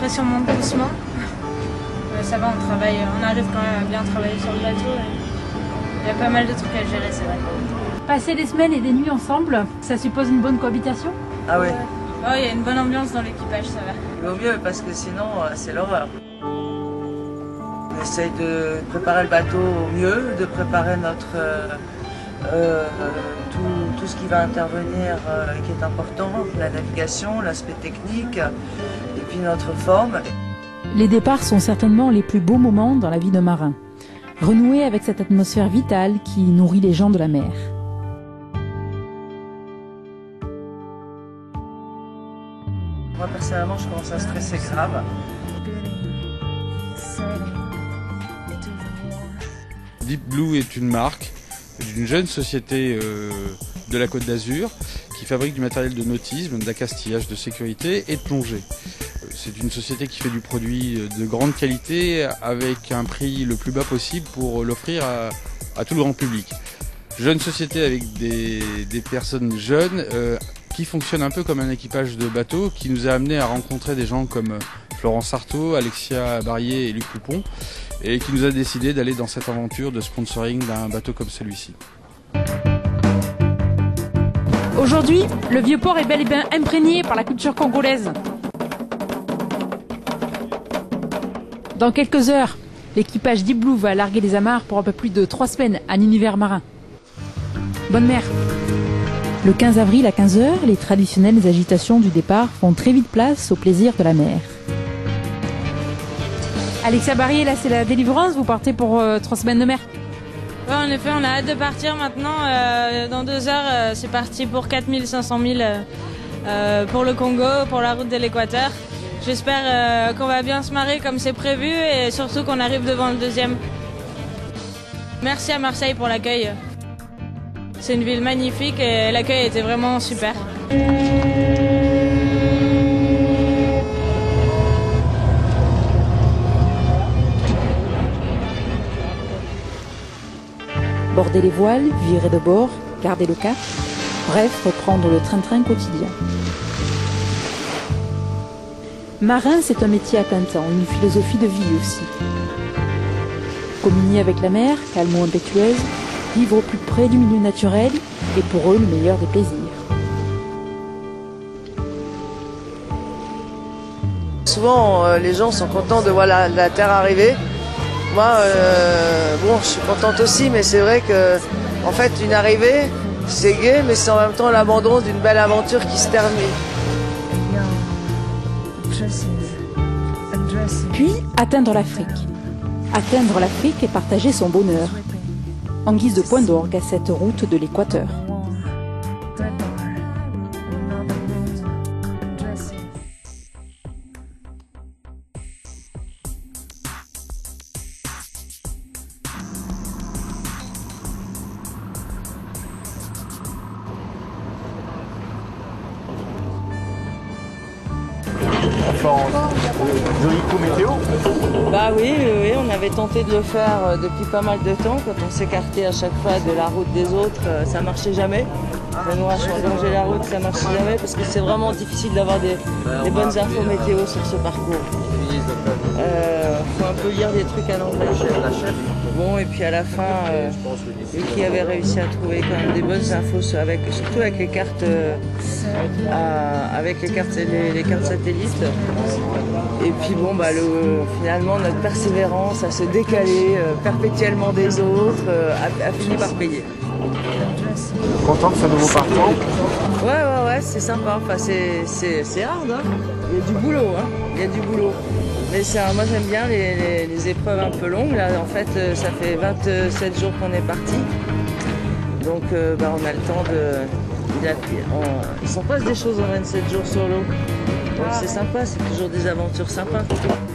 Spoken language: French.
pression monte doucement. Ça va, on arrive quand même à bien travailler sur le bateau. Il y a pas mal de trucs à gérer, c'est vrai. Passer des semaines et des nuits ensemble, ça suppose une bonne cohabitation? Ah oui. Oh, il y a une bonne ambiance dans l'équipage, ça va. Il vaut mieux parce que sinon c'est l'horreur. On essaye de préparer le bateau au mieux, de préparer tout ce qui va intervenir qui est important, la navigation, l'aspect technique et puis notre forme. Les départs sont certainement les plus beaux moments dans la vie de marin. Renouer avec cette atmosphère vitale qui nourrit les gens de la mer. Moi personnellement je commence à stresser grave. Deep Blue est une marque d'une jeune société de la Côte d'Azur qui fabrique du matériel de nautisme, d'accastillage, de sécurité et de plongée. C'est une société qui fait du produit de grande qualité avec un prix le plus bas possible pour l'offrir à tout le grand public. Jeune société avec des personnes jeunes qui fonctionnent un peu comme un équipage de bateau qui nous a amené à rencontrer des gens comme Florence Sarto, Alexia Barrier et Luc Poupon et qui nous a décidé d'aller dans cette aventure de sponsoring d'un bateau comme celui-ci. Aujourd'hui, le Vieux-Port est bel et bien imprégné par la culture congolaise. Dans quelques heures, l'équipage Deep Blue va larguer les amarres pour un peu plus de 3 semaines en univers marin. Bonne mer! Le 15 avril à 15 h, les traditionnelles agitations du départ font très vite place au plaisir de la mer. Alexia Barrier, là c'est la délivrance, vous partez pour 3 semaines de mer? Ouais, en effet, on a hâte de partir maintenant. Dans 2 heures, c'est parti pour 4 000, 500 000 pour le Congo, pour la route de l'Équateur. J'espère qu'on va bien se marrer comme c'est prévu et surtout qu'on arrive devant le deuxième. Merci à Marseille pour l'accueil. C'est une ville magnifique et l'accueil était vraiment super. Border les voiles, virer de bord, garder le cap, bref, reprendre le train-train quotidien. Marin, c'est un métier à plein temps, une philosophie de vie aussi. Communier avec la mer, calme ou impétueuse, vivre au plus près du milieu naturel est pour eux le meilleur des plaisirs. Souvent les gens sont contents de voir la terre arriver. Moi, bon, je suis contente aussi, mais c'est vrai que, en fait, une arrivée, c'est gai, mais c'est en même temps l'abandon d'une belle aventure qui se termine. Puis, atteindre l'Afrique. Atteindre l'Afrique et partager son bonheur. En guise de point d'orgue à cette route de l'Équateur. Joli coup météo. Bah oui, on avait tenté de le faire depuis pas mal de temps. Quand on s'écartait à chaque fois de la route des autres, ça marchait jamais. Nous, à changer la route, ça marchait jamais parce que c'est vraiment difficile d'avoir des bonnes infos météo sur ce parcours. Faut un peu lire des trucs à l'anglais. Bon, et puis à la fin, lui qui avait réussi à trouver quand même des bonnes infos, surtout avec les cartes, les cartes satellites. Et puis bon, bah, finalement, notre persévérance à se décaler perpétuellement des autres a fini par payer. Content de ce nouveau parcours? Ouais, c'est sympa. Enfin, c'est hard, hein. Il y a du boulot, hein. Il y a du boulot. Mais moi j'aime bien les épreuves un peu longues. Là, en fait, ça fait 27 jours qu'on est parti. Donc, on a le temps il s'en passe des choses en 27 jours sur l'eau. Donc c'est sympa, c'est toujours des aventures sympas.